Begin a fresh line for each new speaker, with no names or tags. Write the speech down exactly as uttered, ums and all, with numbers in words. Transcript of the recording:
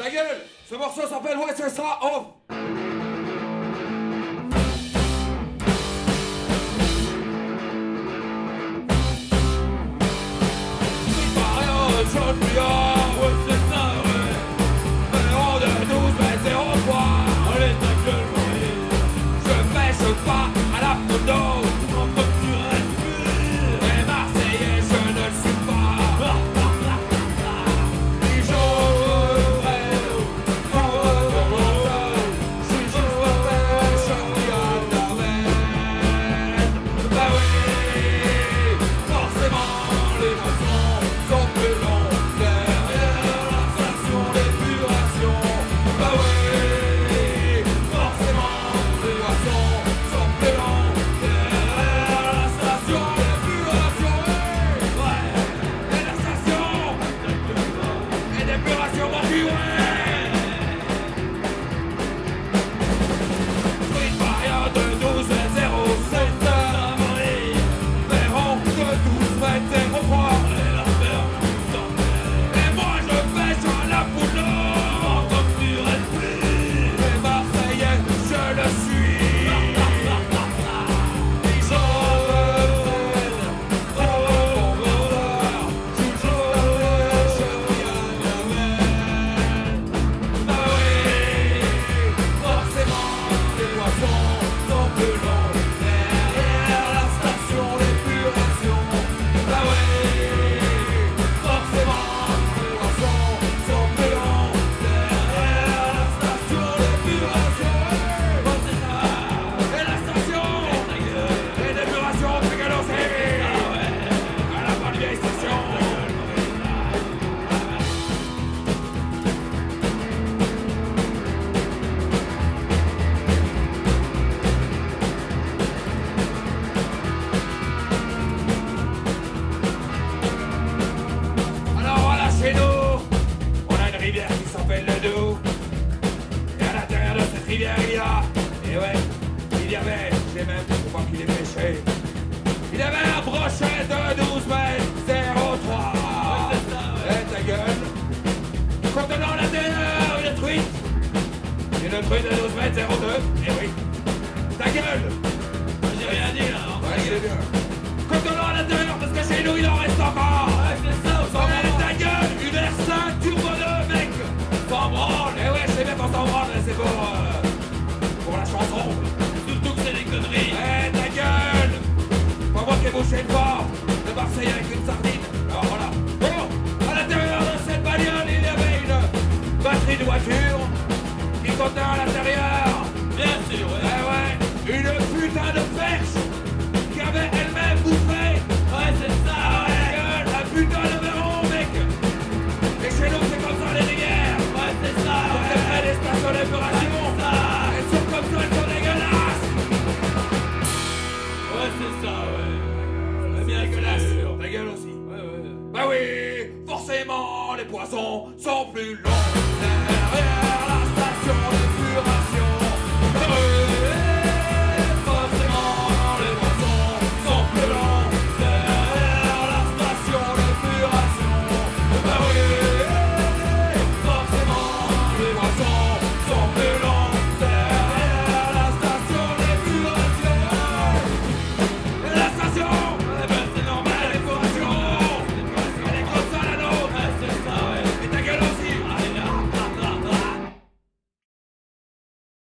Ta gueule! Ce morceau s'appelle Ouais, c'est ça, oh! Jaune brillant, ouais c'est ça, ouais. Numéro de douze, vingt, zéro trois. Allez ta gueule, Maurice. Je pêche pas à la photo. En tant que tu restes plus. Mais Marseillais, je ne le suis pas. Si j'aurais pour eux, je suis juste un pêche qui a la veine. Bah oui, forcément les poissons sont plus longs. Il y a, il y a, et ouais, il y avait, j'ai même, faut pas qu'il ait pêché. Il y avait un brochet de douze mètres, zéro trois. Ouais, c'est ça, ouais. Et ta gueule. Contenant l'intérieur, une truite. Une truite de douze mètres, zéro deux. Et oui. Ta gueule. J'ai rien dit là. Ouais, c'est bien. Contenant l'intérieur, parce que chez nous, il en reste encore. Ouais, c'est ça, on s'en branle. Ta gueule, une R cinq turbo deux, mec. S'en branle. Et ouais, je sais bien qu'on s'en branle, c'est pour... Euh... pour la chanson. Surtout que c'est des conneries. Eh ta gueule. Pas moi qui ai bouché le bord de Marseille avec une sardine. Alors voilà. Bon, à l'intérieur de cette bagnole, il y avait une batterie de voiture qui contenait à l'intérieur. Bien sûr, ouais. Eh ouais, une putain de perche qui avait elle-même bouffé. Ouais, c'est ça, ouais. Ta gueule, un putain de verron, mec. Et chez nous, c'est comme ça les rivières. Ouais, c'est ça. On ouais. Fait des stations d'épuration. C'est ça, ouais. C'est bien dégueulasse. Ta gueule aussi. Ouais, ouais. Bah oui, forcément, les poissons sont plus longs.